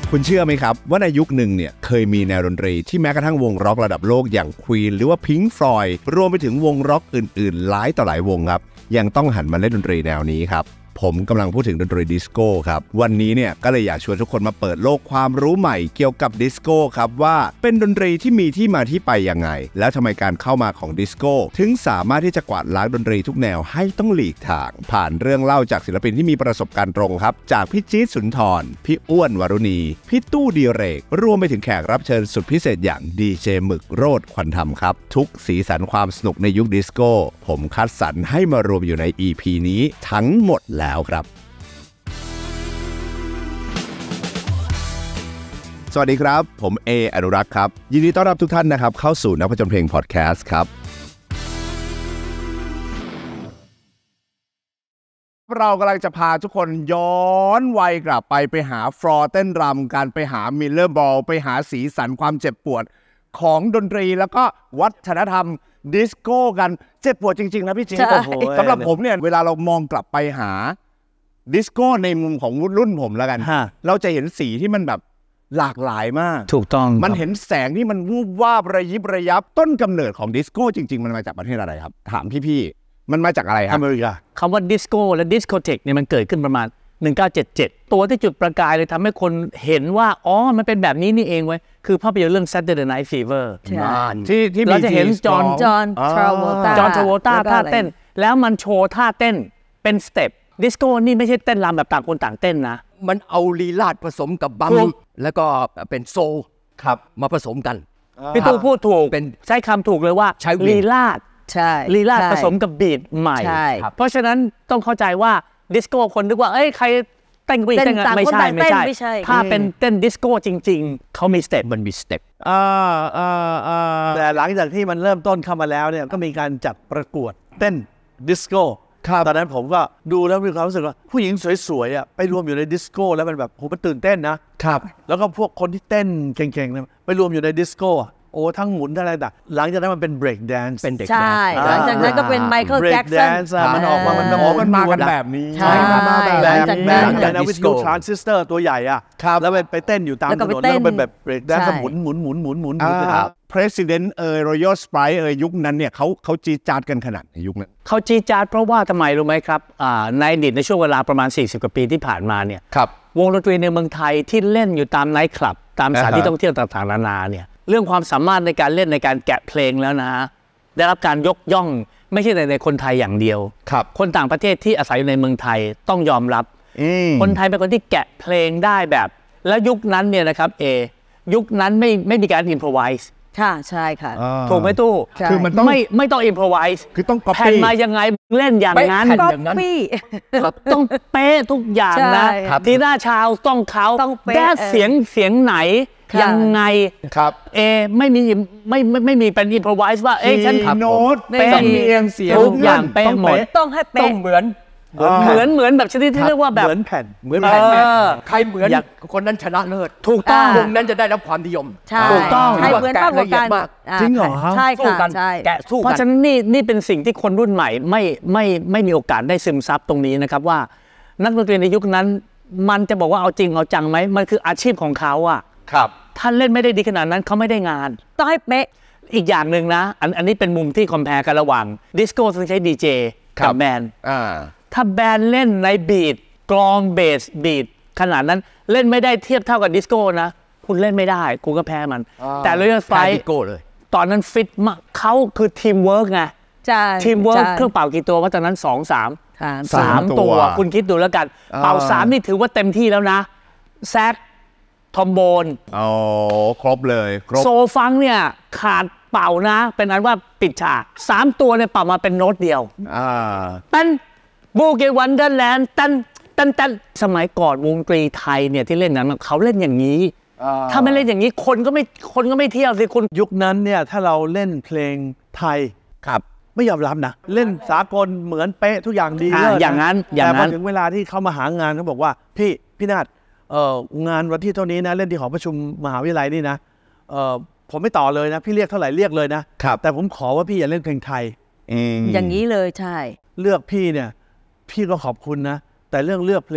คุณเชื่อไหมครับว่าในยุคหนึ่งเนี่ยเคยมีแนวดนตรีที่แม้กระทั่งวงร็อกระดับโลกอย่าง Queen หรือว่า Pink Floyd รวมไปถึงวงร็อกอื่นๆหลายต่อหลายวงครับยังต้องหันมาเล่นดนตรีแนวนี้ครับผมกำลังพูดถึงดนตรีดิสโก้ครับวันนี้เนี่ยก็เลยอยากชวนทุกคนมาเปิดโลกความรู้ใหม่เกี่ยวกับดิสโก้ครับว่าเป็นดนตรีที่มีที่มาที่ไปยังไงแล้วทำไมการเข้ามาของดิสโก้ถึงสามารถที่จะกวาดล้างดนตรีทุกแนวให้ต้องหลีกทางผ่านเรื่องเล่าจากศิลปินที่มีประสบการณ์ตรงครับจากพี่จี๊ดสุนทรพี่อ้วนวรุณีพี่ตู้ดีเรกรวมไปถึงแขกรับเชิญสุดพิเศษอย่างดีเจหมึกโรดควันธรรมครับทุกสีสันความสนุกในยุคดิสโก้ผมคัดสรรให้มารวมอยู่ใน EP นี้ทั้งหมดแล้วครับสวัสดีครับผมเออนุรักษ์ครับยินดีต้อนรับทุกท่านนะครับเข้าสู่นักผจญเพลงพอดแคสต์ครับเรากำลังจะพาทุกคนย้อนวัยกลับไปหาฟลอร์เต้นรำกันไปหามิลเลอร์บอลไปหาสีสันความเจ็บปวดของดนตรีแล้วก็วัฒนธรรมดิสโก้กันเจ็บปวดจริงๆนะพี่จิ๊กสำหรับผมเนี่ยเวลาเรามองกลับไปหาดิสโก้ในมุมของรุ่นผมแล้วกันเราจะเห็นสีที่มันแบบหลากหลายมากถูกต้องมันเห็นแสงที่มันวูบวาบระยิบระยับต้นกำเนิดของดิสโก้จริงๆมันมาจากประเทศอะไรครับถามพี่ๆมันมาจากอะไรครับอเมริกาคำว่าดิสโก้และดิสโกเทคเนี่ยมันเกิดขึ้นประมาณ1977ตัวที่จุดประกายเลยทำให้คนเห็นว่าอ๋อมันเป็นแบบนี้นี่เองเว้ยคือภาพยนตร์เรื่อง Saturday Night Fever ที่เราจะเห็นจอห์นทราโวต้าท่าเต้นแล้วมันโชว์ท่าเต้นเป็นสเต็ปดิสโก้นี่ไม่ใช่เต้นรำแบบต่างคนต่างเต้นนะมันเอาลีลาดผสมกับบัมแล้วก็เป็นโซลครับมาผสมกันพี่ตู้พูดถูกใช้คำถูกเลยว่าลีลาดใช่ลีลาดผสมกับบีทใหม่เพราะฉะนั้นต้องเข้าใจว่าดิสโก้คนนึกว่าเอ้ยใครเต้นไม่ใช่ถ้าเป็นเต้นดิสโก้จริงๆเขามีสเต็ปมันมีสเต็ปแต่หลังจากที่มันเริ่มต้นเข้ามาแล้วเนี่ยก็มีการจัดประกวดเต้นดิสโก้ตอนนั้นผมก็ดูแล้วมีความรู้สึกว่าผู้หญิงสวยๆอ่ะไปรวมอยู่ในดิสโก้แล้วมันแบบโหมันตื่นเต้นนะครับแล้วก็พวกคนที่เต้นเก่งๆเนี่ยไปรวมอยู่ในดิสโก้โอ้ทั้งหมุนทั้งอะไรต่างหลังจากนั้นมันเป็นเบรกแดนซ์เป็นเด็กใช่หลังจากนั้นก็เป็นไมเคิลแจ็คสันมันออกมามันมากันแบบนี้ใช่หลังจากนั้นวิทยุทรานซิสเตอร์ตัวใหญ่อ่ะแล้วไปเต้นอยู่ตามถนนแล้วเป็นแบบเบรกแดนซ์หมุน President Royal Sprite ยุคนั้นเนี่ยเขาจี๊ดจ๊าดกันขนาดในยุคนั้นเขาจี๊ดจ๊าดเพราะว่าทำไมรู้ไหมครับในอดีตในช่วงเวลาประมาณ40กว่าปีที่ผ่านมาเนี่ยวงดนตรีในเมืองไทยที่เล่นอยู่ตามไนท์คลับตามสถานที่ท่องเที่ยวต่างๆนานาเนี่ยเรื่องความสามารถในการเล่นในการแกะเพลงแล้วนะได้รับการยกย่องไม่ใช่ในคนไทยอย่างเดียวคนต่างประเทศที่อาศัยอยู่ในเมืองไทยต้องยอมรับคนไทยเป็นคนที่แกะเพลงได้แบบแล้วยุคนั้นเนี่ยนะครับยุคนั้นไม่มีการอินพรไวส์ค่ะใช่ค่ะถูกไหมตู้คือมันต้องไม่ต้องอินพรไวส์คือต้องก๊อปปี้แผ่นมายังไงเล่นอย่างนั้นต้องเป๊ะทุกอย่างนะทีหน้าชาวต้องเขาแก้เสียงไหนยังไงครับไม่มีเป็นอินพรไวส์ว่าฉันโน้ตเป๊ะเสียงทุกอย่างเป๊ะหมดต้องให้เป๊ะเหมือนแบบชนิดที่เรียกว่าแบบเหมือนแผ่นใครเหมือนคนนั้นชนะเลิศถูกต้องวงนั้นจะได้รับความนิยมถูกต้องใครเหมือนมากกว่ากันจริงเหรอใช่ค่ะใช่แกะสู้กันเพราะฉะนั้นนี่เป็นสิ่งที่คนรุ่นใหม่ไม่มีโอกาสได้ซึมซับตรงนี้นะครับว่านักดนตรีในยุคนั้นมันจะบอกว่าเอาจริงเอาจังไหมมันคืออาชีพของเขาอ่ะครับท่านเล่นไม่ได้ดีขนาดนั้นเขาไม่ได้งานต้องให้เป๊ะอีกอย่างหนึ่งนะอันนี้เป็นมุมที่คอมแพร์กันระหว่างดิสโก้ซึ่งใช้ดีเจกับแบนด์ถ้าแบนด์เล่นในบีทกลองเบสบีทขนาดนั้นเล่นไม่ได้เทียบเท่ากับดิสโก้นะคุณเล่นไม่ได้คุณก็แพ้มันแต่เรื่องไฟตอนนั้นฟิตมากเขาคือทีมเวิร์กไงทีมเวิร์กเครื่องเป่ากี่ตัวว่าตอนนั้น3 ตัวคุณคิดดูแล้วกันเป่า3นี่ถือว่าเต็มที่แล้วนะแซกทอมโบนครบเลยโซฟังเนี่ยขาดเป่านะเป็นอันว่าปิดฉาก3ตัวเนี่ยเป่ามาเป็นโน้ตเดียวเป็นบูเกวันเดอร์แลนด์ตันสมัยก่อนวงดนตรีไทยเนี่ยที่เล่นนั้นเขาเล่นอย่างนี้ถ้าไม่เล่นอย่างนี้คนก็ไม่เที่ยวสิคุณยุคนั้นเนี่ยถ้าเราเล่นเพลงไทยครับไม่ยอมรับนะเล่นสากลเหมือนเป๊ะทุกอย่างดีเลยอย่างนั้นแต่พอถึงเวลาที่เขามาหางานเขาบอกว่าพี่นาฏงานวันที่เท่านี้นะเล่นที่หอประชุมมหาวิทยาลัยนี่นะผมไม่ต่อเลยนะพี่เรียกเท่าไหร่เรียกเลยนะแต่ผมขอว่าพี่อย่าเล่นเพลงไทยอย่างนี้เลยใช่เลือกพี่เนี่ยพี่ก็ขอบคุณนะแต่เรื่องเลือกเพลง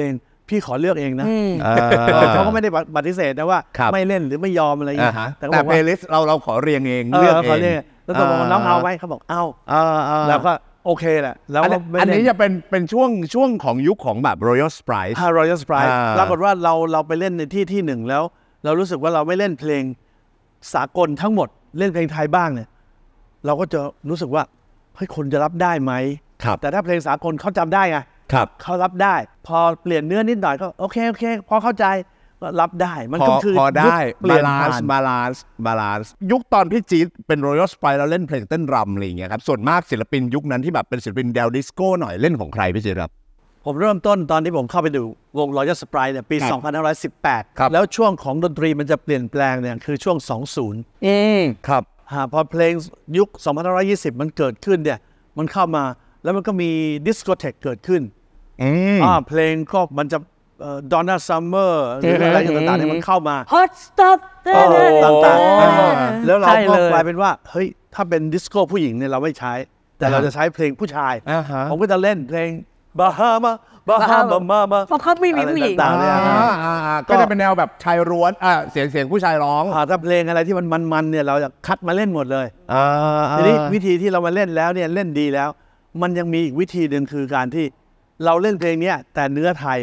พี่ขอเลือกเองนะเขาก็ไม่ได้ปฏิเสธนะว่าไม่เล่นหรือไม่ยอมอะไรอย่างเงี้ยแต่เพลย์ลิสต์เราขอเรียงเองเลือกเองแล้วตกลงน้องเอาไหมเขาบอกเอาแล้วก็โอเคแหละแล้วอันนี้จะเป็นช่วงของยุคของแบบ Royal Sprite Royal Sprite ปรากฏว่าเราไปเล่นในที่หนึ่งแล้วเรารู้สึกว่าเราไม่เล่นเพลงสากลทั้งหมดเล่นเพลงไทยบ้างเนี่ยเราก็จะรู้สึกว่าเฮ้ยคนจะรับได้ไหมแต่ถ้าเพลงสากลเขาจำได้ไงเขารับได้พอเปลี่ยนเนื้อนิดหน่อยก็โอเคพอเข้าใจก็รับได้มันก็คือพอได้บาลานซ์ยุคตอนพี่จี๊ดเป็น Royal Sprite แล้วเล่นเพลงเต้นรำอะไรอย่างเงี้ยครับส่วนมากศิลปินยุคนั้นที่แบบเป็นศิลปินแนวดิสโก้หน่อยเล่นของใครพี่จี๊ดครับผมเริ่มต้นตอนที่ผมเข้าไปดูวง Royal Sprite เนี่ยปี 2518 แล้วช่วงของดนตรีมันจะเปลี่ยนแปลงเนี่ยคือช่วง 20 ครับพอเพลงยุค 2520 มันเกิดขึ้นเนี่ยมันเข้ามาแล้วมันก็มีดิสโกเทคเกิดขึ้นเพลงก็มันจะDonna Summer หรืออะไรต่างๆที่มันเข้ามา Hot Stuff ต่างๆแล้วเราก็กลายเป็นว่าเฮ้ยถ้าเป็นดิสโก้ผู้หญิงเนี่ยเราไม่ใช้แต่เราจะใช้เพลงผู้ชายผมก็จะเล่นเพลงบาฮามาเพราะเขาไม่มีผู้หญิงก็จะเป็นแนวแบบชายร้วนเสียงผู้ชายร้องถ้าเพลงอะไรที่มันเนี่ยเราจะคัดมาเล่นหมดเลยทีนี้วิธีที่เรามาเล่นแล้วเนี่ยเล่นดีแล้วมันยังมีอีกวิธีหนึ่งคือการที่เราเล่นเพลงนี้แต่เนื้อไทย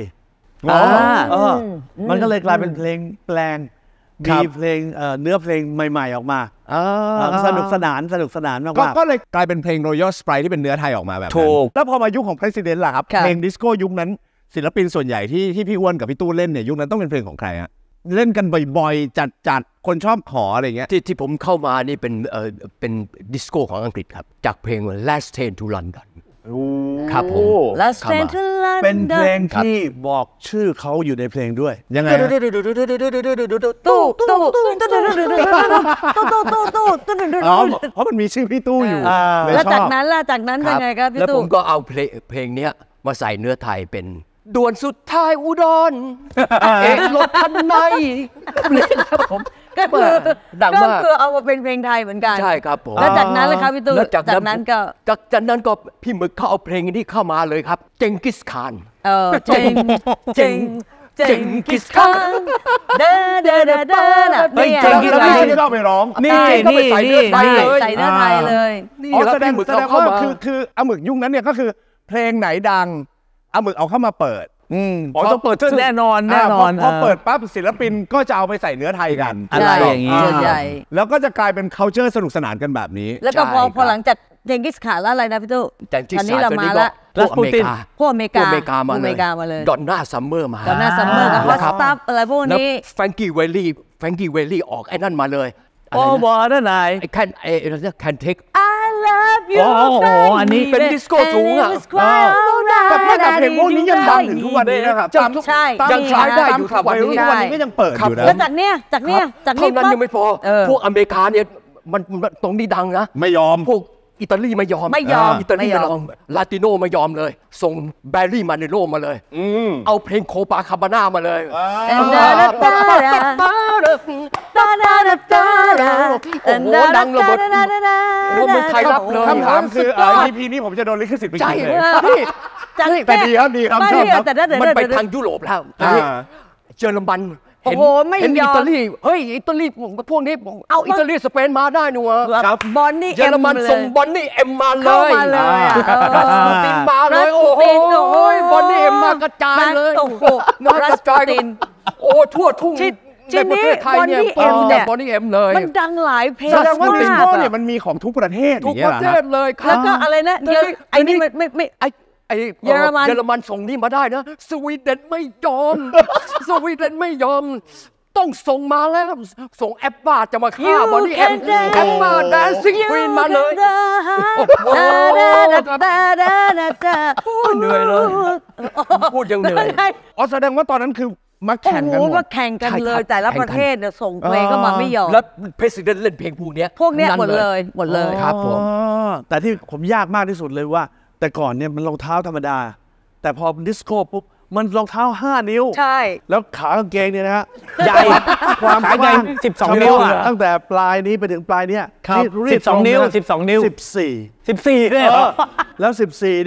มันก็เลยกลายเป็นเพลงแปลงมีเพลงเนื้อเพลงใหม่ๆออกมาสนุกสนานมากก็เลยกลายเป็นเพลง Royal Sprite ที่เป็นเนื้อไทยออกมาแบบนั้นแล้วพอมายุคของ President ล่ะครับเพลงดิสโก้ยุคนั้นศิลปินส่วนใหญ่ที่พี่อ้วนกับพี่ตู้เล่นเนี่ยยุคนั้นต้องเป็นเพลงของใครฮะเล่นกันบ่อยๆจัดคนชอบขออะไรเงี้ยที่ผมเข้ามานี่เป็นดิสโก้ของอังกฤษครับจากเพลง Last Train to Londonครับผม Last Train to London เป็นเพลงที่บอกชื่อเขาอยู่ในเพลงด้วยยังไงตู้เพราะมันมีชื่อพี่ตู้อยู่แล้วจากนั้นเป็นไงครับพี่ตู้แล้วผมก็เอาเพลงนี้มาใส่เนื้อไทยเป็นด่วนสุดท้ายอุดรรถคันในครับผมก็คือเอามาเป็นเพลงไทยเหมือนกันใช่ครับผมแล้วจากนั้นเลยครับพี่ตู้จากนั้นก็พี่หมึกเขาเอาเพลงนี้เข้ามาเลยครับเจงกิสข่านเจงกิสข่านเด้นี่เจงกิสข่านที่เราไปร้องนี่ใส่เนื้อไทยเลยแสดงว่าคืออาหมึกยุคนั้นเนี่ยก็คือเพลงไหนดังอาหมึกเอาเข้ามาเปิดต้องเปิดแน่นอนพอเปิดปั๊บศิลปินก็จะเอาไปใส่เนื้อไทยกันอะไรอย่างนี้แล้วก็จะกลายเป็น culture สนุกสนานกันแบบนี้แล้วก็พอหลังจากเจงกิสข่านแล้วอะไรนะพี่ตู้ตอนนี้เรามาแล้วพวกอเมริกามาเลยดอนน่าซัมเมอร์มาดอนน่าซัมเมอร์กับฮอตสตัฟอะไรพวกนี้แฟรงกี้เวลลี่ออกไอ้นั่นมาเลยโอ้บอได้ไหนไอ้แคนเทค I love you อันนี้เป็นดิสโก้สูงอ่ะแต่เพลงพวกนี้ยังดังถึงทุกวันนี้นะครับยังใช้ได้อยู่ทุกวันนี้ก็ยังเปิดอยู่นะแล้วจากนี้เท่านั้นยังไม่พอพวกอเมริกาเนี่ยมันตรงนี้ดังนะไม่ยอมพวกอิตาลีไม่ยอมอิตาลีไม่ยอมลาติโนไม่ยอมเลยส่งแบร์รี่มาเนโรมาเลยเอาเพลงโคปาคาบาน่ามาเลยโอ้โหดังระเบิดเมืองไทยรับเลยคำถามคือEP นี้ผมจะโดนลิขสิทธิ์ไปกินเลยแต่ดีครับชอบครับมันไปทางยุโรปแล้วเยอรมันโอ้โหไม่ยอมอิตาลีเฮ้ยอิตาลีพวกนี้เอาอิตาลีสเปนมาได้หนูครับบอนนี่เยอรมันส่งบอนนี่เอ็มมาเลยรัสปูตินมาเลยโอ้โหบอนนี่เอ็มมากระจายเลยโอ้โหรัสปูตินโอ้ทั่วทุ่งในประเทศไทยเนี่ยบอนนี่เอ็มเลยมันดังหลายเพลงแสดงว่าดิสโก้เนี่ยมันมีของทุกประเทศทุกประเทศเลยแล้วก็อะไรนะไอ้นี่ไม่เยอรมันส่งนี่มาได้นะสวีเดนไม่ยอมต้องส่งมาแล้วส่งแอปบ้าจะมาฆ่าบอนนี่เอ็มแอปบ้าแดนซิ่งควีนมาเลยเหนื่อยเลยพูดยังเหนื่อยแสดงว่าตอนนั้นคือมาแข่งกันหมดก็แข่งกันเลยแต่ละประเทศเนี่ยส่งเพลงก็มาไม่ยอมแล้ว President เล่นเพลงพวกนี้หมดเลยครับผมแต่ที่ผมยากมากที่สุดเลยว่าแต่ก่อนเนี่ยมันรองเท้าธรรมดาแต่พอดิสโก้ปุ๊บมันรองเท้า5 นิ้วใช่แล้วขากางเกงเนี่ยนะฮะใหญ่ความใหญ่12 นิ้วตั้งแต่ปลายนี้ไปถึงปลายนี้ 12 นิ้ว14เลยแล้ว14เนี่ย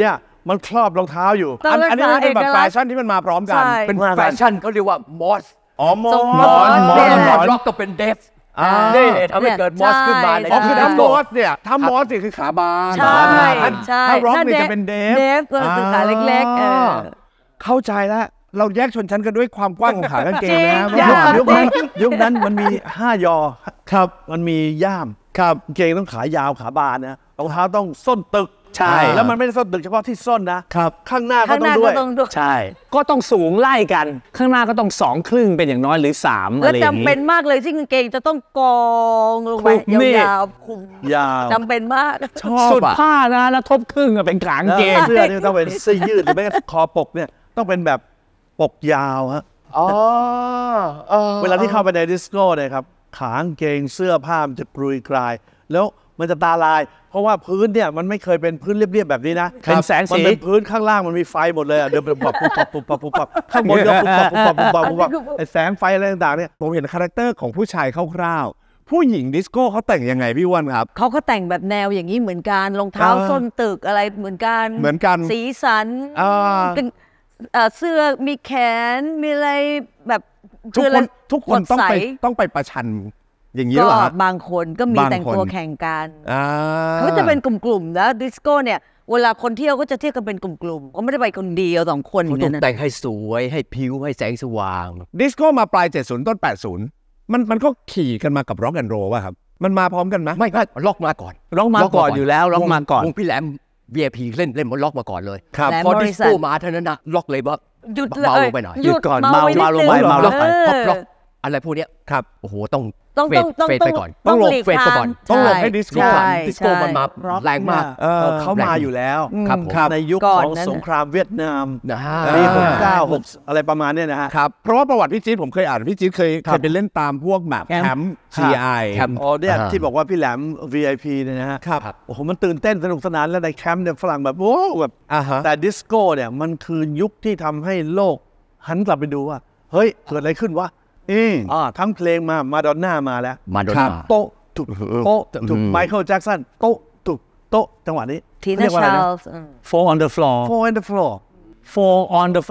มันครอบรองเท้าอยู่อันนี้มันเป็นแบบแฟชั่นที่มันมาพร้อมกันเป็นแฟชั่นเขาเรียกว่ามอสอ๋อมอล็อกก็เป็นเดฟนี่ทำให้เกิดมอสขึ้นมาในคือถ้ามอสเนี่ยถ้ามอสเนี่ยคือขาบานใช่ใช่ถ้าร็อกเนี่ยจะเป็นเดฟเดฟก็คือขาเล็กๆเข้าใจแล้วเราแยกชนชั้นกันด้วยความกว้างของขากางเกงนะยุคนั้นมันมี5 ยอครับมันมีย่ามครับกางเกงต้องขายาวขาบานนะรองเท้าต้องส้นตึกใช่แล้วมันไม่ได้ส้นตึกเฉพาะที่ส้นนะครับข้างหน้าก็ต้องด้วยใช่ก็ต้องสูงไล่กันข้างหน้าก็ต้อง2 ครึ่งเป็นอย่างน้อยหรือ3อะไรอย่างนี้แล้วจำเป็นมากเลยที่กางเกงจะต้องกองลงไปยาวๆคุมยาวจำเป็นมากชอบสุดผ้านะแล้วทบครึ่งเป็นขางเกงเสื้อนี่ต้องเป็นเสื้อยืดหรือไม่ก็คอปกเนี่ยต้องเป็นแบบปกยาวฮะเวลาที่เข้าไปในดิสโก้เนี่ยครับขากางเกงเสื้อผ้ามันจะกรุยกรายแล้วมันจะตาลายเพราะว่าพื้นเนี่ยมันไม่เคยเป็นพื้นเรียบๆแบบนี้นะเป็นแสงสีมันเป็นพื้นข้างล่างมันมีไฟหมดเลยเดินไปปุ๊บข้างบนก็ปุ๊บไอ้แสงไฟอะไรต่างๆเนี่ยผมเห็นคาแรคเตอร์ของผู้ชายคร่าวๆผู้หญิงดิสโก้เขาแต่งยังไงพี่อ้วนครับเขาก็แต่งแบบแนวอย่างนี้เหมือนกันรองเท้าส้นตึกอะไรเหมือนกันสีสันเสื้อมีแขนมีอะไรแบบทุกคนต้องไปประชันอย่างนี้หรอบางคนก็มีแต่งตัวแข่งกันเขาจะเป็นกลุ่มๆแล้วดิสโก้เนี่ยเวลาคนเที่ยวก็จะเที่ยวกันเป็นกลุ่มๆก็ไม่ได้ไปคนเดียว2 คนต้องแต่งให้สวยให้ผิวให้แสงสว่างดิสโก้มาปลาย70ต้น80มันก็ขี่กันมากับร็อกแอนด์โรลป่ะครับมันมาพร้อมกันไหมไม่ล็อกมาก่อนอยู่แล้วล็อกมาก่อนวงพี่แหลม VIP เล่นล็อกมาก่อนเลยพอดิสโก้มาเท่านั้นนะล็อกเลยว่าหยุดเบาลงไปหน่อยหยุดก่อนเบาลงไปล็อกอะไรพวกนี้ครับโอ้โหต้องเฟดไปก่อนต้องหลบเฟดไปก่อนต้องหลบให้ดิสโก้มันมาแรงมากเขามาอยู่แล้วในยุคของสงครามเวียดนามปี1960อะไรประมาณนี้นะฮะครับเพราะว่าประวัติพี่จี๊ดผมเคยอ่านพี่จี๊ดเคยไปเล่นตามพวกแบบแคมป์ GI เนี่ยที่บอกว่าพี่แหลม VIP เนี่ยนะฮะโอ้โหมันตื่นเต้นสนุกสนานแล้วในแคมป์เนี่ยฝรั่งแบบโอ้แบบแต่ดิสโก้เนี่ยมันคือยุคที่ทำให้โลกหันกลับไปดูว่าเฮ้ยเกิดอะไรขึ้นวะทั้งเพลงมาดอนน่ามาแล้วโต๊ะถูกไมเคิลแจ็คสันโต๊ะจังหวะนี้ทีน่าชาร์ลส์ Four on the floor Four on the floor Four on the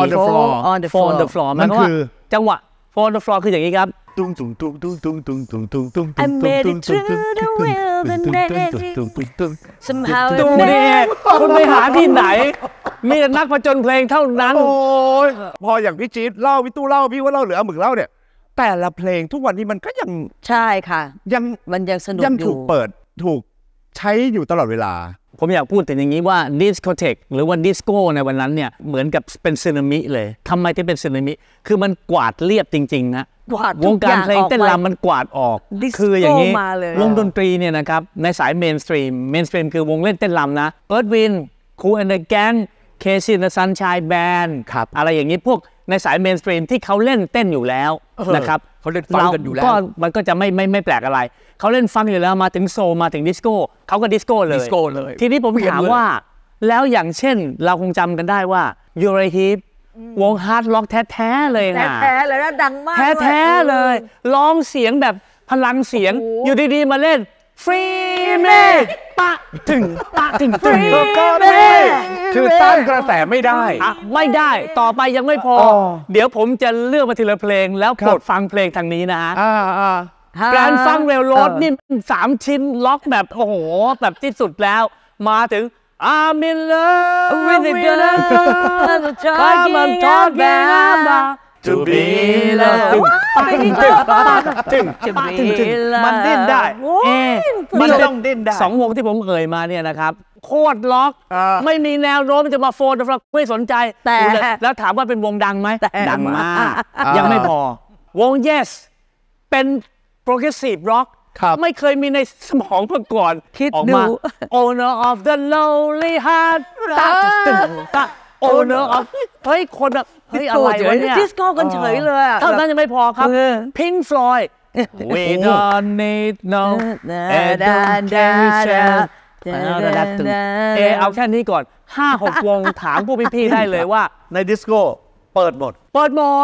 floor มันคือจังหวะ Four on the floor คืออย่างนี้ครับตุ้ง I made it through the wilderness somehow ดูดิคุณไปหาที่ไหนมีแต่นักผจญเพลงเท่านั้นโอ้ยพออย่างพี่จี๊ดเล่าพี่ตู้เล่าพี่ว่าเล่าหรือเอาหมึกเล่าเนี่ยแต่ละเพลงทุกวันนี้มันก็ยังใช่ค่ะมันยังสนุกอยู่ยังถูกเปิดถูกใช้อยู่ตลอดเวลาผมอยากพูดถึงอย่างนี้ว่าดิสโกเทคหรือว่าดิสโก้ในวันนั้นเนี่ยเหมือนกับเป็นสึนามิเลยทำไมถึงเป็นสึนามิคือมันกวาดเรียบจริงๆนะวงการเพลงเต้นรำมันกวาดออกคืออย่างนี้วงดนตรีเนี่ยนะครับในสายเมนสตรีมคือวงเล่นเต้นรำนะเอิร์ธวินคูลแอนด์เดอะแก๊งเคซี่และซันชัยแบนด์อะไรอย่างนี้พวกในสายเมนสตรีมที่เขาเล่นเต้นอยู่แล้วนะครับเขาเล่นฟังกันอยู่แล้วมันก็จะไม่แปลกอะไรเขาเล่นฟังอยู่แล้วมาถึงโซมาถึงดิสโก้เขาก็ดิสโก้เลยทีนี้ผมถามว่าแล้วอย่างเช่นเราคงจำกันได้ว่ายูไรฮิปวงฮาร์ดล็อกแท้ๆเลยนะแท้ๆเลยนะดังมากแท้ๆเลยร้องเสียงแบบพลังเสียงอยู่ดีๆมาเล่นฟรีเมย์ปะถึงฟรีเมย์คือต้านกระแสไม่ได้ต่อไปยังไม่พอเดี๋ยวผมจะเลือกมาทีละเพลงแล้วโปรดฟังเพลงทางนี้นะฮะแกรนฟังเรลโรดนี่3 ชิ้นล็อกแบบโอ้โหแบบที่สุดแล้วมาถึงI'm in love with the girl Come on talking about to be loved มันดิ้นได้มันต้องดิ้นได้2 วงที่ผมเอ่ยมาเนี่ยนะครับโคตรล็อกไม่มีแนวโน้มจะมาโฟนไม่สนใจแต่แล้วถามว่าเป็นวงดังไหมดังมากยังไม่พอวง Yes เป็น progressive rock ไม่เคยมีในสมองมาก่อนออกมา Owner of the lonely heart Owner of เฮ้ยคนแบบเฮ้ยอะไรวะเนี่ยดิสโก้กันเฉยเลยเท่านั้นยังไม่พอครับ Pink Floyd We don't need no education เอาแค่นี้ก่อน 5-6 วงถามพวกพี่ๆได้เลยว่าในดิสโก้เปิดหมด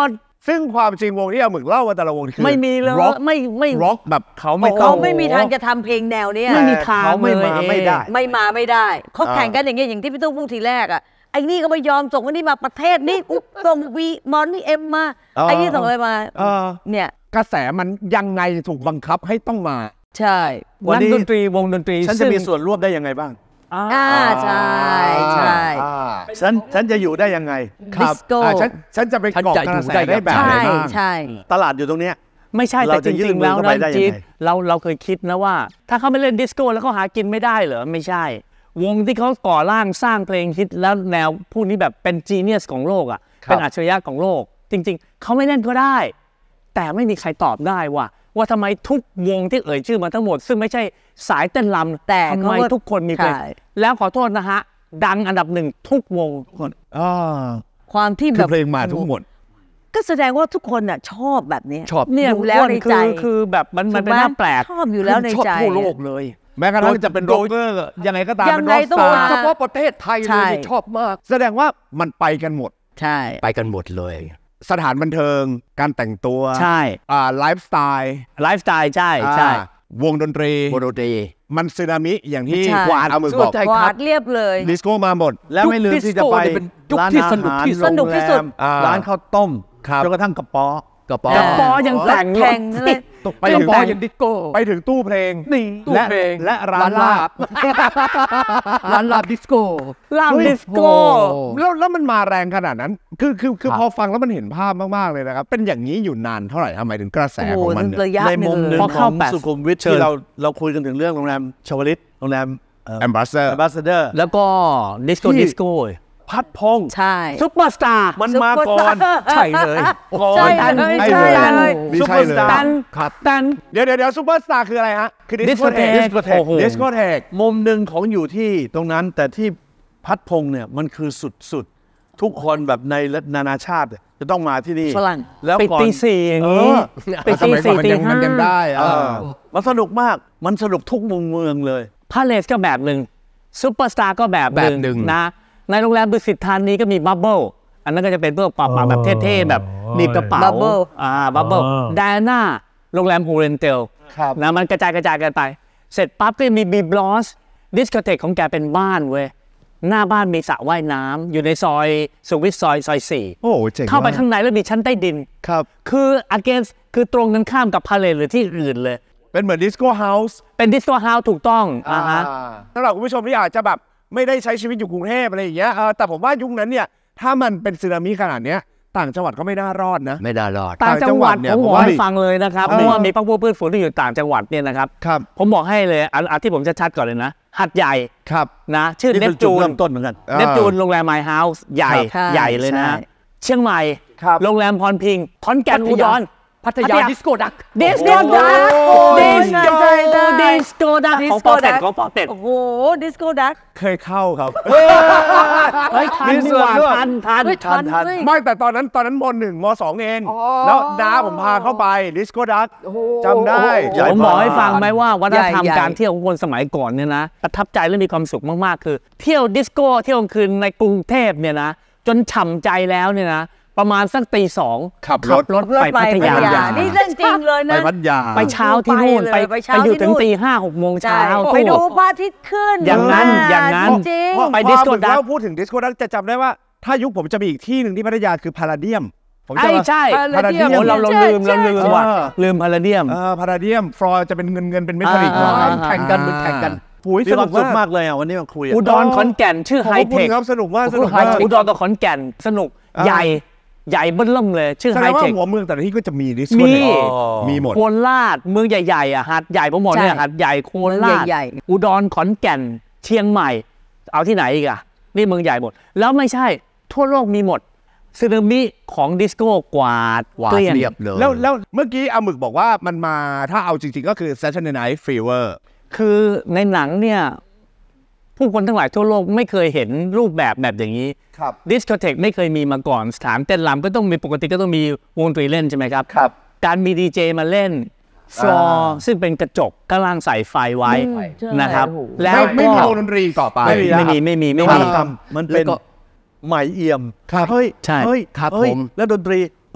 ซึ่งความจริงวงที่เอาหมึกเล่าว่าแต่ละวงคือไม่มีเลยร็อกไม่ร็อกแบบเขาไม่เขาไม่มีทางจะทำเพลงแนวเนี้ยไม่มีทางเขาไม่มาเลยไม่ได้ไม่มาไม่ได้เขาแข่งกันอย่างเงี้ยอย่างที่พี่ตุ้มพูดทีแรกอ่ะไอ้นี่ก็ไม่ยอมส่งไอ้นี่มาประเทศนี่กูส่งวีมอนนี่เอ็มมาไอ้นี่ส่งอะไรมาเนี่ยกระแสมันยังไงถูกบังคับให้ต้องมาใช่วันดนตรีวงดนตรีฉันจะมีส่วนร่วมได้ยังไงบ้างใช่ใช่ฉันจะอยู่ได้ยังไงดิสโก้ฉันจะไปเกาะกระแสได้แบบใช่ไหนบ้างใช่ตลาดอยู่ตรงเนี้ยไม่ใช่แต่เราจจะยื่รินงมืๆอแล้วเข้าไปนะได้ยังไงจี๊ดเราเคยคิดนะว่า ถ้าเขาไม่เล่นดิสโก้แล้วเขาหากินไม่ได้เหรอไม่ใช่ วงที่เขาก่อร่างสร้างเพลงฮิตแล้วแนวพวกนี้แบบเป็นจีเนียสของโลกอ่ะเป็นอัจฉริยะของโลก จริงๆเขาไม่เล่นก็ได้ แต่ไม่มีใครตอบได้ว่าทำไมทุกวงที่เอ่ยชื่อมาทั้งหมดซึ่งไม่ใช่สายเต้นรำแต่ทำไมทุกคนมีเพลงแล้วขอโทษนะฮะดังอันดับหนึ่งทุกวงความที่คืแบอบ เพลงมาทุกหมดก็แสดงว่าทุกคนน่ะชอบแบบนี้ชอบเนี่ยอยู่แล้วในใจคือแบบมันเป็นหน้าแปลกชอบอยู่แล้วในชอบใจทั่วโลกเลยแม้กระทั่งจะเป็นร็อกเกอร์ยังไงก็ตามยังไงเป็นต้องร็อกมาสเฉตาร์พาะประเทศไทยใช่เลยชอบมากแสดงว่ามันไปกันหมดใช่ไปกันหมดเลยสถานบันเทิงการแต่งตัวใช่ไลฟ์สไตล์ไลฟ์สไตล์ใช่ใช่วงดนตรีโมโนเดย์มันสึนามิอย่างที่ใช่กวาดเอามือบอกใช่กวาดเรียบเลยดิสโก้มาหมดแล้วไม่ลืมที่จะไปยุคดิสโก้เนี่ยเป็นยุคร้านที่อาสนุกหารที่สุดสนุกที่สุดโรงแรมร้านข้าวต้มครับจนกระทั่งกระป๋อกระป๋อกระป๋อยังแต่งแข่งเลยไปกระถึงป๋อยันดิสโก้ไปถึงตู้เพลงนี่ตู้และเพลงและร้านลาบร้านลาบดิสโก้ลาบดิสโก้แล้วมันมาแรงขนาดนั้น คือพอฟังแล้วมันเห็นภาพมากๆเลยนะครับ เป็นอย่างนี้อยู่นานเท่าไหร่ทำไมถึงกระแสโอ้ขโหองมันเนี่ยระยะในหมุนึ่มงหนึ่งพอขเข้าองแปดสุขุมวิทเชิญที่เราคุยกันถึงเรื่องโรงแรมชวลิตโรงแรมแอมบาสเดอร์แอมบาสเดอร์แล้วก็ดิสโก้ที่ดิสโก้พัดพงษ์ใช่ซุปเปอร์สตาร์มันมาก่อนใช่เลยใช่ตันเลยใช่ใช่เลยเลยมีซุปใช่เปอร์เลสยตาร์ตันครับตันเดี๋ยวซูเปอร์สตาร์คืออะไรฮะ คือดิสโก้เทค Discotheque โอ้โหดิสโก้เทคมุมหนึ่งของอยู่ที่ตรงนั้นแต่ที่พัดพงษ์เนี่ยมันคือสุดๆ ทุกคนแบบในนานาชาติจะต้องมาที่นี่ฝรั่งแล้วปิดก่อนตีสี่อย่างนี้ ปิดสตีมัยก่อสี่นมันตียังห้ามันยังได้อะมันสนุกมากมันสนุกทุกมุมเมืองเลยพาเลสก็แบบหนึ่งซุปเปอร์สตาร์ก็แบบแบบหนึ่งนะในโรงแรมดุสิตธานีก็มีบับเบิ้ลอันนั้นก็จะเป็นพวกปรับแบบเท่ๆแบบหนีบกระเป๋า Bubble บับเบิ้ลไดอาน่าโรงแรมฮูเรนเทลนะมันกระจายกันไป เสร็จปั๊บก็มีบีบลอสดิสโกเทคของแกเป็นบ้านเว้ยหน้าบ้านมีสระว่ายน้ำอยู่ในซอยสุขุมวิทซอย4 โอ้โหเจ๋งเข้าไปมกข้างในแล้วมีชั้นใต้ดินครับคือ against คือตรงกันข้ามกับพาเลสหรือที่อื่นเลยเป็นเหมือนดิสโก้เฮาส์เป็นดิสโก้เฮาส์ถูกต้องฮะสำหรับคุณผู้ชมที่อาจจะแบบไม่ได้ใช้ชีวิตอยู่กรุงเทพอะไรอย่างเงี้ยแต่ผมว่ายุคนั้นเนี่ยถ้ามันเป็นสึนามิขนาดเนี้ยต่างจังหวัดก็ไม่น่ารอดนะไม่ได้รอดต่างจังหวัดเนี่ยผมผมบอกว่าให้ฟังเลยนะครับเพราะว่ามีพวกพืชฝูงที่อยู่ต่างจังหวัดเนี่ยนะครับครับผมบอกให้เลยอันที่ผมชัดๆก่อนเลยนะหัดใหญ่ครับนะชื่อนี่เนเป็ปนจุดจูนเริ่มต้นเหมือนกันเนปจูนโรงแรมไมเฮาส์ใหญ่ครับใหญ่เลยนะใช่เชียงใหม่ครับโรงแรมพรพิงค์ขอนแก่นอุดรพัทยาดิสโก้ดักดิสโก้ดักโอ้ยดิสโก้ใช่ใช่ดิสโก้ดักของปอเต็ดของปอเต็ดโอ้โหดิสโก้ดักเคยเข้าครับเฮ้ยทันมีดีส่วกนว่าร่วมทันเฮ้ยทันเว้ยไม่แต่ตอนนั้นม.1 ม.2 เองแล้วน้าผมพาเข้าไปดิสโก้ดักจำได้ผมบอกให้ฟังไหมว่าวัฒนธรรมใหญ่การเที่ยวของคนสมัยก่อนเนี่ยนะประทับใจและมีความสุขมากๆคือ เที่ยวดิสโก้เที่ยวกลางคืนในกรุงเทพเนี่ยนะจนฉ่ำใจแล้วเนี่ยนะประมาณสักตี 2 ขับรถไปพัทยานี่เรื่องจริงเลยไปนะพัทยาไปเช้าที่นู่นไปเลยไปเช้าอยู่ที่ถึงนู่นตี5-6 โมงใช่เช้าไปดูพระอาทิตย์ขึ้นอย่างนั้นอย่างนั้นจริงเพราะไปดิสโก้ดักแล้วพูดถึงดิสโก้ดักจะจำได้ว่าถ้ายุคผมจะมีอีกที่หนึ่งที่พัทยาคือพาราเดียมผมไอ้จำว่าใช่พาราเดียมโอ้เราลืมว่ะลืมพาราเดียมพาราเดียมฟลอร์จะเป็นเงินเป็นเมทัลลิกหน่อยแข่งกันเหมือนแข่งกันหุยมีสคนุวามกสุขมากมากเลยอ่ะวันนี้มาคุยอุดรขอนแก่นชื่อไฮขอบเทคุณคครับสนุกมากสนุกไฮมากเทคอุดรกับขอนแก่นสนุกใหญ่เบิ้ลเริ่มเลยชื่อแสไฮดงว่าเทคหัวเมืองแต่ละที่ก็จะมีดิสโก้มีเทคมีหมดโคราชเมืองใหญ่ๆอ่ะหาดใหญ่ผมบอกเนี่ยใช่หาดใหญ่โคราชใหญ่อุดรขอนแก่นเชียงใหม่ เอาที่ไหนอีกอ่ะนี่เมืองใหญ่หมด แล้วไม่ใช่ทั่วโลกมีหมดสึนามิของดิสโก้กวาดวาดเกลี้ยงเรียบเลยแล้วเมื่อกี้อาหมึกบอกว่ามันมาถ้าเอาจริงๆก็คือ Saturday Night Fever คือในหนังเนี่ยผู้คนทั้งหลายทั่วโลกไม่เคยเห็นรูปแบบอย่างนี้ครับดิสโกเทคไม่เคยมีมาก่อนสถานเต้นรำก็ต้องมีปกติก็ต้องมีวงดนตรีเล่นใช่ไหมครับครับการมีดีเจมาเล่นฟลอร์ซึ่งเป็นกระจกข้างล่างใส่ไฟไว้นะครับ แล้วไม่ก็มีวงดนตรีต่อไปไม่มีนวัตกรรมมันเป็นแล้วก็ใหม่เอี่ยมครับเฮ้ยใช่เฮ้ยครับเฮ้ยผมแล้วดนตรี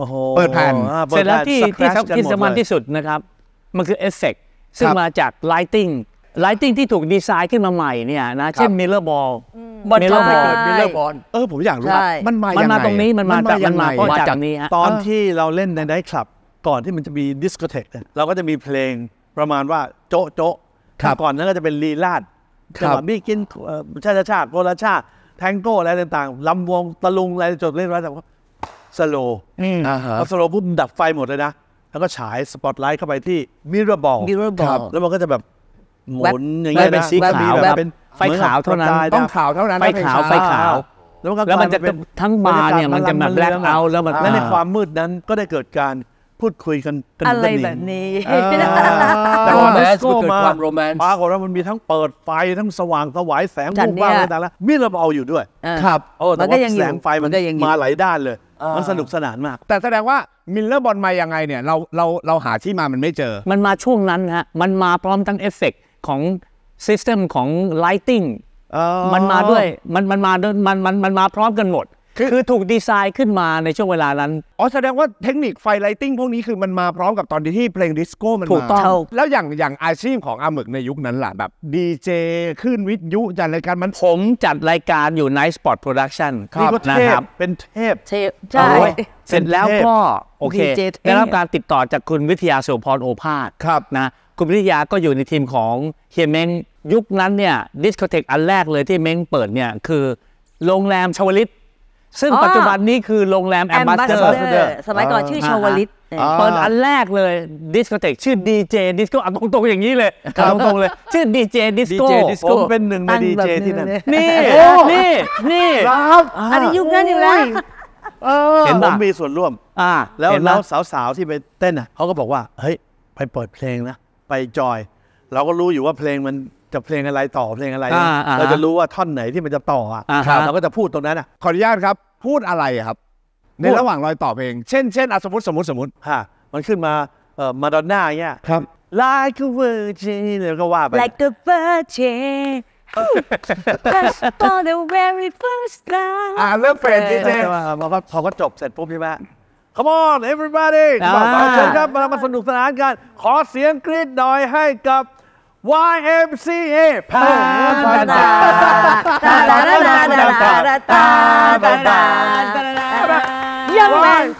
เปิดแผ่นเสร็จแล้วที่สำคัญที่สุดนะครับมันคือเอฟเฟกต์ซึ่งมาจาก lighting ที่ถูกดีไซน์ขึ้นมาใหม่เนี่ยนะเช่น Mirror Ball มิลเลอร์บอลผมอยากรู้มันมาตรงนี้มันมาเพราะจากนี้ฮะตอนที่เราเล่นในไนท์คลับก่อนที่มันจะมีดิสโกเทคเราก็จะมีเพลงประมาณว่าโจ๊ะโจ๊ะก่อนนั้นก็จะเป็นลีลาดจะแบบมีกินชาโกลาชาแทงโก้อะไรต่างๆลำวงตะลุงอะไรจดเล่นไว้แต่ว่าสโลว์พอสโลว์ปุ๊บดับไฟหมดเลยนะแล้วก็ฉายสปอตไลท์เข้าไปที่มิเรอร์บอลแล้วมันก็จะแบบหมุนอย่างเงี้ยเป็นสีขาวเป็นไฟขาวเท่านั้นต้องขาวเท่านั้นไฟขาวแล้วมันจะทั้งบาร์เนี่ยมันจะแบบแบล็คเอาท์แล้วในความมืดนั้นก็ได้เกิดการพูดคุยกันอะไรแบบนี้แต่ว่าดิสโก้มาปรากฏว่ามันมีทั้งเปิดไฟทั้งสว่างสวายแสงวูบวาบต่างๆแล้วมิเรอร์บอลอยู่ด้วยครับแต่ว่าแสงไฟมันมาหลายด้านเลยมันสนุกสนานมากแต่แสดงว่ามิลเลอร์บอลมายังไงเนี่ยเราหาที่มามันไม่เจอมันมาช่วงนั้นฮะมันมาพร้อมทั้งเอฟเฟกต์ของซิสเต็มของ lighting มันมาด้วยมันมาพร้อมกันหมดคือถูกดีไซน์ขึ้นมาในช่วงเวลานั้นแสดงว่าเทคนิคไฟไลติ้งพวกนี้คือมันมาพร้อมกับตอนที่เพลงดิสโก้มันมาถูกต้องแล้วอย่างอาชีพของอาหมึกในยุคนั้นล่ะแบบดีเจขึ้นวิทยุจัดรายการผมจัดรายการอยู่ Night Spot Production นะครับเป็นเทพใช่เสร็จแล้วก็โอเคได้รับการติดต่อจากคุณวิทยาโสพรโอภาสนะคุณวิทยาก็อยู่ในทีมของเฮียเม้งยุคนั้นเนี่ยดิสโกเทคอันแรกเลยที่เม้งเปิดเนี่ยคือโรงแรมชวลิตซึ่งปัจจุบันนี้คือโรงแรมแอมบาสเดอร์สมัยก่อนชื่อชวลิตเปิดอันแรกเลยดิสโกเทคชื่อดีเจดิสโก้ตรงๆอย่างนี้เลยตรงๆเลยชื่อดีเจดิสโก้ผมเป็นหนึ่งในดีเจที่นั่นนี่อันนี้ยุคนั้นอยู่แล้วเห็นผมมีส่วนร่วมแล้วสาวๆที่ไปเต้นเขาก็บอกว่าเฮ้ยไปเปิดเพลงนะไปจอยเราก็รู้อยู่ว่าเพลงมันจะเพลงอะไรต่อเพลงอะไรเราจะรู้ว่าท่อนไหนที่มันจะต่อเราก็จะพูดตรงนั้นขออนุญาตครับพูดอะไรครับในระหว่างรอยต่อเพลงเช่นสมมติมันขึ้นมามาดอนน่าเงี้ยครับ like a virgin เลยก็ว่าไป like a virgin for the very first time เริ่มเฟรนดีเจพอก็จบเสร็จปุ๊บใช่ไหมCome on everybody เชิญครับมาสนุกสนานกันขอเสียงกรี๊ดหน่อยให้กับ YMCA ยังแมน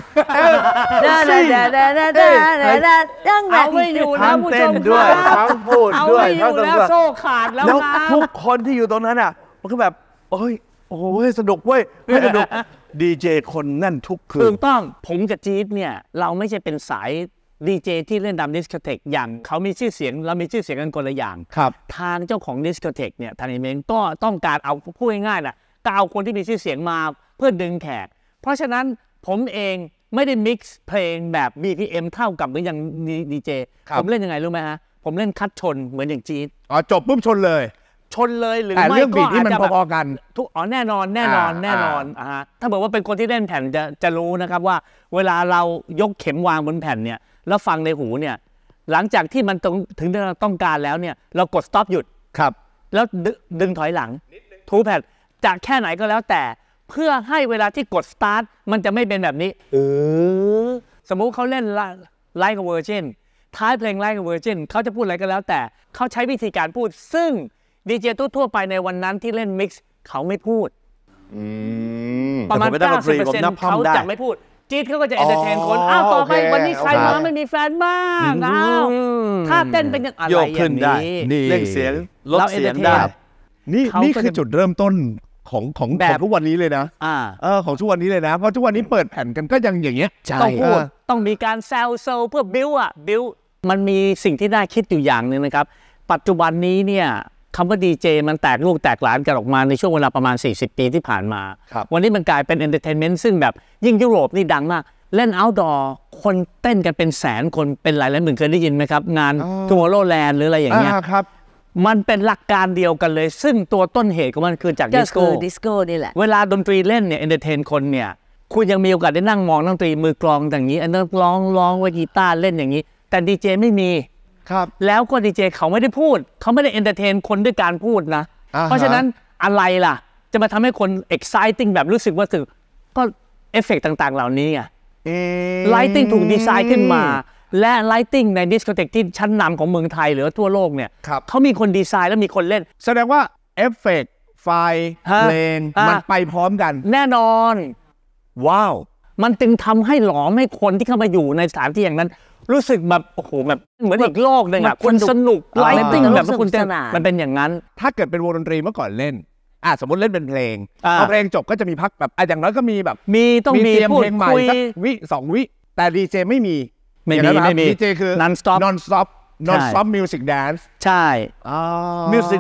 เอาไม่อยู่นะผู้ชมด้วยทั้งพูดด้วยทั้งแล้วโซ่ขาดแล้วทุกคนที่อยู่ตรงนั้นอ่ะมันก็แบบโอ้ยสนุกเว้ยสนุกดีเจคนแน่นทุกคืนถูกต้องผมกับจี๊ดเนี่ยเราไม่ใช่เป็นสายดีเจที่เล่นตามดิสโกเทคอย่างเขามีชื่อเสียงเรามีชื่อเสียงกันคนละอย่างทางเจ้าของดิสโกเทคเนี่ยทางเมงก็ต้องการเอาพูดง่ายๆนะก็เอาคนที่มีชื่อเสียงมาเพื่อดึงแขกเพราะฉะนั้นผมเองไม่ได้มิกซ์เพลงแบบ BPM เท่ากับเหมือนอย่างดีเจผมเล่นยังไงรู้ไหมฮะผมเล่นคัดชนเหมือนอย่างจี๊ดจบปุ๊บชนเลยหรือไม่ก็อาจจะพอๆกันแน่นอนถ้าบอกว่าเป็นคนที่เล่นแผ่นจะรู้นะครับว่าเวลาเรายกเข็มวางบนแผ่นเนี่ยแล้วฟังในหูเนี่ยหลังจากที่มันถึงเราต้องการแล้วเนี่ยเรากด stop หยุดครับแล้วดึงถอยหลังทูแผ่นจากแค่ไหนก็แล้วแต่เพื่อให้เวลาที่กด start มันจะไม่เป็นแบบนี้สมมุติเขาเล่น like a virgin ท้ายเพลง like a virgin เขาจะพูดอะไรก็แล้วแต่เขาใช้วิธีการพูดซึ่งดีเจทั่วไปในวันนั้นที่เล่นมิกซ์เขาไม่พูดประมาณ 90% เขาจะไม่พูดจี๊ดเขาก็จะเอนเตอร์เทนคนต่อไปวันนี้ใครมาไม่มีแฟนบ้างถ้าเต้นเป็นอย่างอะไรอย่างนี้เล่นเสียงลดเสียงได้นี่คือจุดเริ่มต้นของทุกวันนี้เลยนะของทุกวันนี้เลยนะเพราะทุกวันนี้เปิดแผ่นกันก็ยังอย่างเงี้ยต้องพูดต้องมีการแซวโซเพื่อบิ้วมันมีสิ่งที่น่าคิดอยู่อย่างนึงนะครับปัจจุบันนี้เนี่ยคำว่าดีเจมันแตกลูกแตกหลานกันออกมาในช่วงเวลาประมาณ40 ปีที่ผ่านมาวันนี้มันกลายเป็นเอนเตอร์เทนเมนต์ซึ่งแบบยิ่งยุโรปนี่ดังมากเล่นเอาท์ดอร์คนเต้นกันเป็นแสนคนเป็นหลายหมื่นเคยได้ยินไหมครับงาน Tomorrowland หรืออะไรอย่างเงี้ยมันเป็นหลักการเดียวกันเลยซึ่งตัวต้นเหตุของมันคือจากดิสโก้นี่แหละเวลาดนตรีเล่นเนี่ยเอนเตอร์เทนคนเนี่ยคุณยังมีโอกาสได้นั่งมองดนตรีมือกลองอย่างนี้อันนั้นร้องไว้กีตาร์เล่นอย่างนี้แต่ดีเจไม่มีแล้วก็ดีเจเขาไม่ได้พูดเขาไม่ได้เอนเตอร์เทนคนด้วยการพูดนะเพราะฉะนั้นอะไรล่ะจะมาทำให้คน exciting แบบรู้สึกว่าก็เอฟเฟกต์ต่างๆเหล่านี้ไง Lighting ถูกดีไซน์ขึ้นมาและ Lighting ในดิสโกเทคที่ชั้นนำของเมืองไทยหรือทั่วโลกเนี่ยเขามีคนดีไซน์และมีคนเล่นแสดงว่าเอฟเฟกต์ไฟเพลงมันไปพร้อมกันแน่นอนว้าวมันจึงทำให้หลอมให้คนที่เข้ามาอยู่ในสถานที่อย่างนั้นรู้สึกแบบโอ้โหแบบเหมือนอีกโลกนึงอ่ะคุณสนุกไลติ้งแบบคุณมันเป็นอย่างนั้นถ้าเกิดเป็นวงดนตรีเมื่อก่อนเล่นสมมติเล่นเป็นเพลงพอเพลงจบก็จะมีพักแบบอย่างน้อยก็มีแบบต้องมีเพลงใหม่สักวิ2วิแต่ดีเจไม่มีดีเจคือ non stop music dance ใช่ music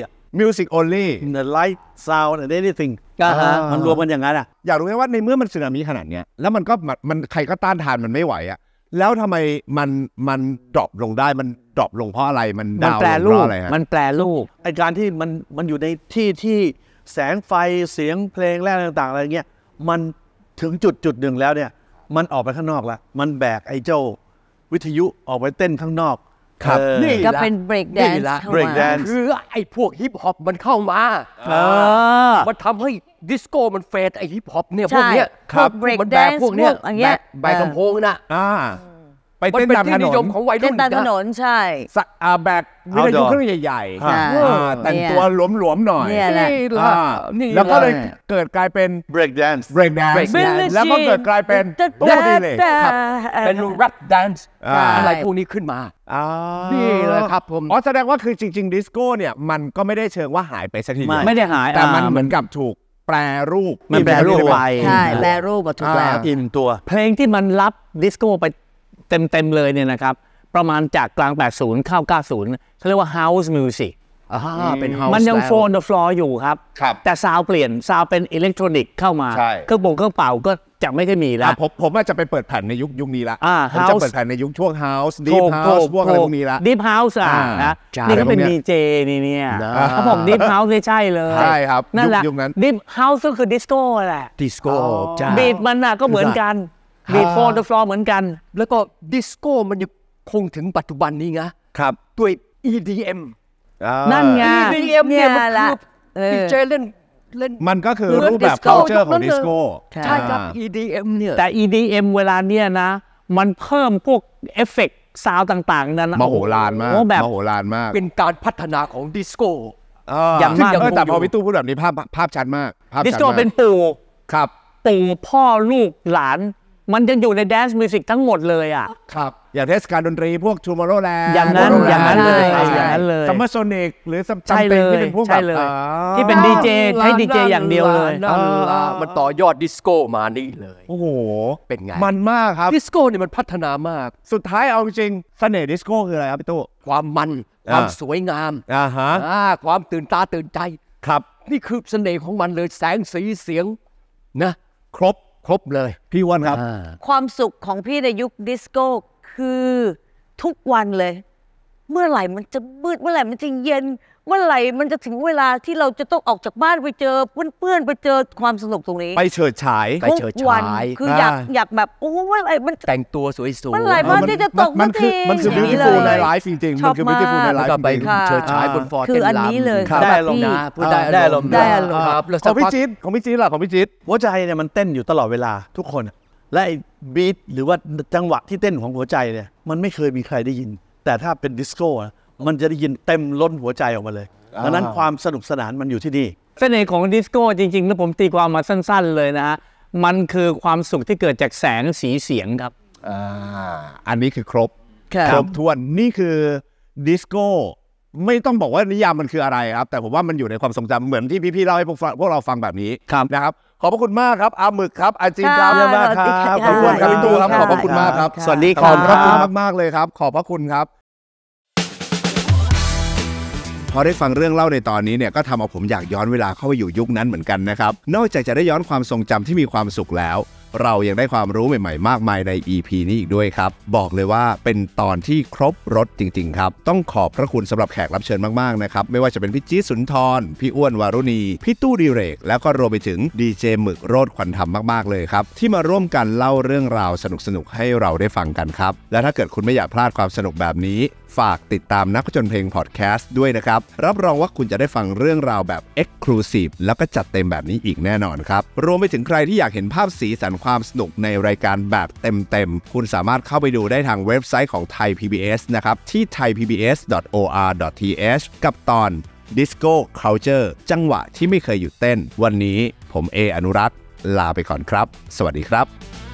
only the light sound and anything มันรวมกันอย่างนั้นอยากรู้ไหมว่าในเมื่อมันสึนามิขนาดเนี้ยแล้วมันก็มันใครก็ต้านทานมันไม่ไหวแล้วทำไมมันดรอปลงได้มันดรอปลงเพราะอะไรมันดาวลงเพราะอะไรมันแปรรูปไอการที่มันอยู่ในที่แสงไฟเสียงเพลงแร่ต่างๆอะไรเงี้ยมันถึงจุดหนึ่งแล้วเนี่ยมันออกไปข้างนอกแล้วมันแบกไอ้เจ้าวิทยุออกไปเต้นข้างนอกนี่ก็เป็น break dance คือไอ้พวกฮิปฮอปมันเข้ามามันทำให้ดิสโก้มันเฟดไอ้ฮิปฮอปเนี่ยพวกเนี้ยมันแบกพวกเนี้ยแบกลำโพงน่ะไปเต้นตามถนนของวัยรุ่นตามถนนใช่แบกวิทยุเครื่องใหญ่ๆแต่งตัวหลวมๆหน่อยแล้วก็เลยเกิดกลายเป็น break dance แล้วก็เกิดกลายเป็นตู้ดีเลยเป็น rap dance อะไรพวกนี้ขึ้นมานี่เลยครับผมแสดงว่าคือจริงๆดิสโก้เนี่ยมันก็ไม่ได้เชิงว่าหายไปสักทีไม่ได้หายแต่มันเหมือนกับถูกแปรรูปมันแปรรูปไปใช่แปรรูปมาถูกแล้วอินตัวเพลงที่มันรับดิสโก้ไปเต็มเลยเนี่ยนะครับประมาณจากกลาง80เข้า90เขาเรียกว่า house music เป็น house มันยัง on the floor อยู่ครับแต่ซาวเปลี่ยนซาวเป็นอิเล็กทรอนิกส์เข้ามาเครื่องเป่าก็จะไม่ค่อยมีแล้วผมอาจจะไปเปิดแผ่นในยุคนี้ละผมจะเปิดแผ่นในยุคช่วง house deep house พวกอะไรพวกนี้ละ deep house นะนี่ก็เป็นดีเจนี่เนี่ยถ้าผม deep house ไม่ใช่เลยใช่ครับนั่นแหละยุคนั้น deep house ก็คือดิสโก้แหละดิสโก้บีทมันก็เหมือนกันบีทโฟนเดอะฟลอร์เหมือนกันแล้วก็ดิสโก้มันยังคงถึงปัจจุบันนี้นะครับด้วย EDM นั่นไง EDM เนี่ยมันคือดีเจเล่นมันก็คือรูปแบบ culture ของดิสโก้ใช่ครับ EDM เนี่ยแต่ EDM เวลาเนี่ยนะมันเพิ่มพวกเอฟเฟกต์ซาวด์ต่างๆนั้นมโหฬารมากเป็นการพัฒนาของดิสโก้อย่างมากแต่พอพี่ตู้พูดแบบนี้ภาพชัดมากดิสโก้เป็นปู่ครับปู่พ่อลูกหลานมันยังอยู่ในแดนซ์มิวสิกทั้งหมดเลยครับอย่างเทศกาลดนตรีพวก Tomorrowland อย่างนั้นเลย Summer Sonic หรือซัมเปญที่เป็นพวกแบบที่เป็นดีเจใช้ดีเจอย่างเดียวเลยมันต่อยอดดิสโก้มานี่เลยโอ้โหเป็นไงมันมากครับดิสโก้เนี่ยมันพัฒนามากสุดท้ายเอาจริงเสน่ห์ดิสโก้คืออะไรครับพี่ตู้ความมันความสวยงามความตื่นตาตื่นใจครับนี่คือเสน่ห์ของมันเลยแสงสีเสียงนะครบเลยพี่อ้วนครับความสุขของพี่ในยุคดิสโก้คือทุกวันเลยเมื่อไหร่มันจะมืดเมื่อไหร่มันจะเย็นเมื่อไหร่มันจะถึงเวลาที่เราจะต้องออกจากบ้านไปเจอเพื่อนๆไปเจอความสนุกตรงนี้ไปเฉิดฉายทุกวันคืออยากแบบโอ้เมื่อไหร่มันแต่งตัวสวยๆเมื่อไหร่มันที่จะตกมันคือ beautiful ในไลฟ์จริงๆมันคือ beautiful ในไลฟ์ไปเฉิดฉายบนฟอร์คืออันนี้เลยได้ลมนะพูดได้ลมครับของพี่จี๊ดล่ะของพี่จี๊ดหัวใจเนี่ยมันเต้นอยู่ตลอดเวลาทุกคนและไอ้บีทหรือว่าจังหวะที่เต้นของหัวใจเนี่ยมันไม่เคยมีใครได้ยินแต่ถ้าเป็นดิสโก้มันจะได้ยินเต็มล้นหัวใจออกมาเลยดังนั้นความสนุกสนานมันอยู่ที่นี่เสน่ห์ของดิสโก้จริงๆแล้วผมตีความมาสั้นๆเลยนะฮะมันคือความสุขที่เกิดจากแสงสีเสียงครับอันนี้คือครบถ้วนนี่คือดิสโก้ไม่ต้องบอกว่านิยามมันคืออะไรครับแต่ผมว่ามันอยู่ในความทรงจำเหมือนที่พี่ๆเล่าให้พวกเราฟังแบบนี้นะครับขอบพระคุณมากครับอาหมึกครับอาจินครับมากครับขอบคุณครับพี่ตู้ครับขอบพระคุณมากครับสวัสดีครับขอบพระคุณมากๆเลยครับขอบพระคุณครับพอได้ฟังเรื่องเล่าในตอนนี้เนี่ยก็ทำเอาผมอยากย้อนเวลาเข้าไปอยู่ยุคนั้นเหมือนกันนะครับนอกจากจะได้ย้อนความทรงจำที่มีความสุขแล้วเรายังได้ความรู้ใหม่ๆมากมายใน EP นี้อีกด้วยครับบอกเลยว่าเป็นตอนที่ครบรสจริงๆครับต้องขอบพระคุณสำหรับแขกรับเชิญมากๆนะครับไม่ว่าจะเป็นพี่จี๊ดสุนทรพี่อ้วนวารุณีพี่ตู้ดิเรกแล้วก็รวมไปถึงดีเจหมึกโรจน์ขวัญธรรมมากๆเลยครับที่มาร่วมกันเล่าเรื่องราวสนุกๆให้เราได้ฟังกันครับและถ้าเกิดคุณไม่อยากพลาดความสนุกแบบนี้ฝากติดตามนักผจญเพลงพอดแคสต์ด้วยนะครับรับรองว่าคุณจะได้ฟังเรื่องราวแบบ Exclusive แล้วก็จัดเต็มแบบนี้อีกแน่นอนครับรวมไปถึงใครที่อยากเห็นภาพสีสันความสนุกในรายการแบบเต็มๆคุณสามารถเข้าไปดูได้ทางเว็บไซต์ของไทย PBS นะครับที่ thaipbs.or.th กับตอน Disco Culture จังหวะที่ไม่เคยหยุดเต้นวันนี้ผมอนุรักษ์ลาไปก่อนครับสวัสดีครับ